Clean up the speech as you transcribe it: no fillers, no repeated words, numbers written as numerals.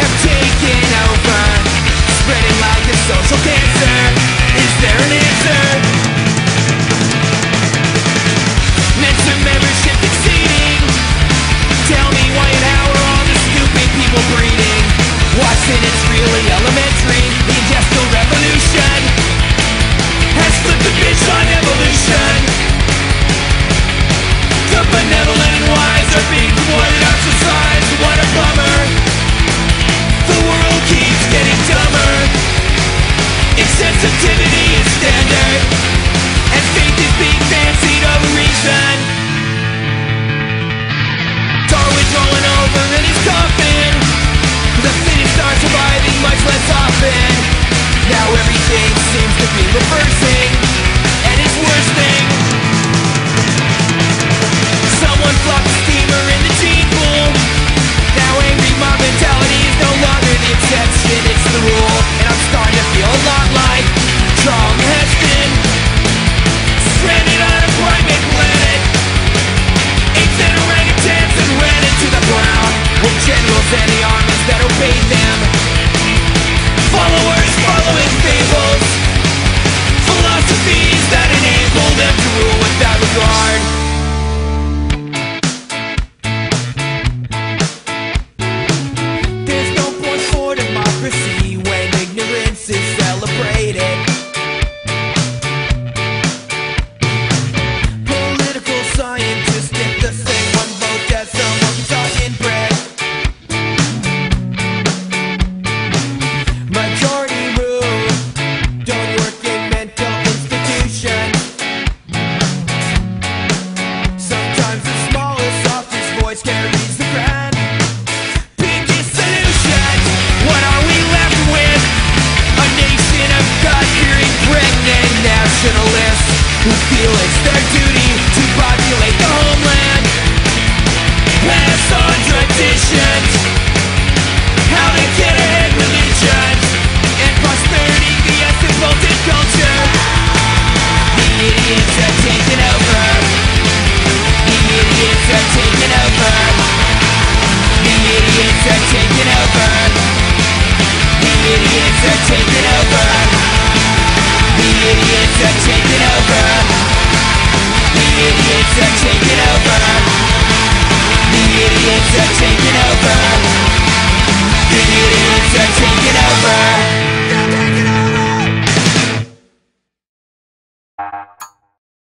are taking over, spreading like a social cancer. Is there an answer? Mentor membership exceeding. Tell me why and how are all the stupid people breeding? Watching it's really elementary. The industrial revolution has flipped the bitch on evolution. The benevolent and wise are being thwarted, ostracized. What a bummer. The world keeps getting dumber. Insensitivity is standard, and faith is being fancied over reason. Darwin's rolling over in his coffin. The fittest are surviving much less often. Now everything seems to be reversing, and it's worst thing. Someone flopped a steamer in the gene pool. Now angry mob mentality is no longer the exception, it's the rule. And I'm starting to feel a lot like Charlton Heston, stranded on a primate planet. Apes and orangutans and ran into the ground, with generals and the armies that obeyed them. Followers following fables, philosophies that enable them to rule without regard. There's no point for democracy when ignorance is celebrated. Political scientists think the same one vote as someone talking bread. Majority rule don't work in mental institutions. Sometimes the smallest, softest voice carries the grand. Biggest solutions. What are we left with? A nation of God-fearing pregnant nationalists who feel it's their duty